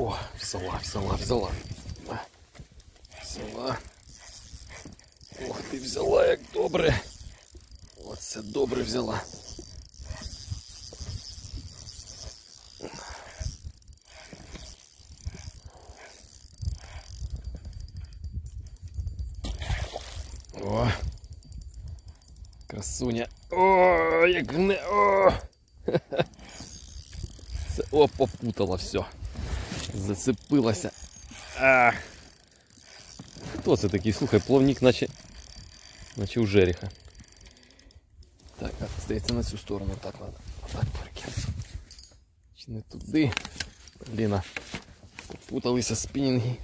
О, взяла. Взяла. Ох ти, взяла, як добре. Оце добре взяла. О, красуня. О, як гне. О! Це, о, попутала все. Зацепилася. Ах. Хто це такий? Слухай, плавник наче у жереха. Так, а здається на цю сторону. Так, ладно. Так, перекину. Чи не туди? Блін, попуталися спінінги.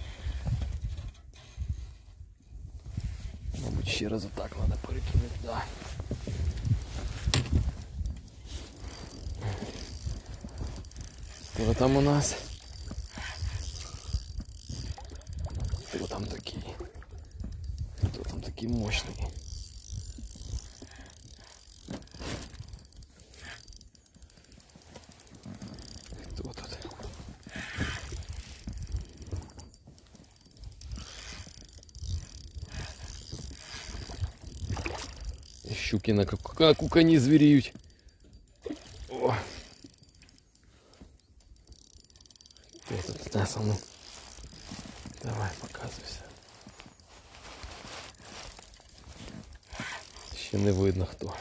Мабуть, ще раз отак треба перекинути, да. Хто там у нас? Хто там такий? Хто там такий мощний? Хто тут? Щуки на кукані звіріють. О! Хто тут нас? Ну? Давай, показуйся. Ще не видно хто.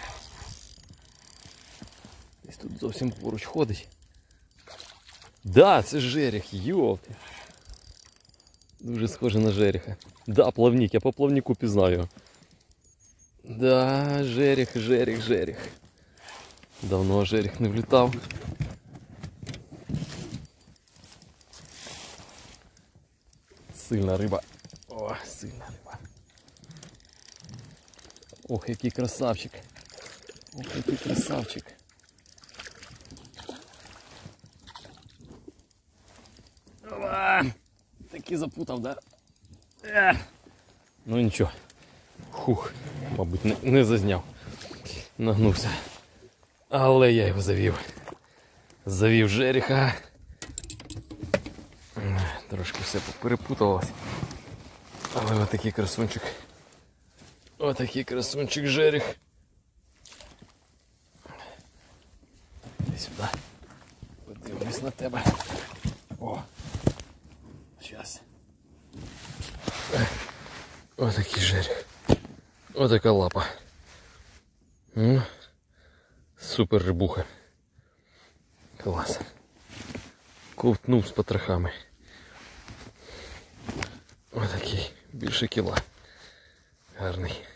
Десь тут зовсім поруч ходить. Да, це жерех, йолки. Дуже схоже на жереха. Да, плавник, я по плавнику пізнаю його. Да, жерех. Давно жерех не влітав. Сильна риба. О, сильна риба. Ох, який красавчик. Ох, який красавчик. Таки запутав, да? Ну нічого. Хух, мабуть, не зазняв. Нагнувся. Але я його завів. Завів жереха. Трошки все перепуталось. Але отакий красунчик. Отакий красунчик жерех. Іди сюди. Подивлюсь на тебе. О. Зараз. Отакий жерех. Отака лапа. Супер рибуха. Клас. Ковтнув з потрохами. Отакий. Більше кіла. Гарний.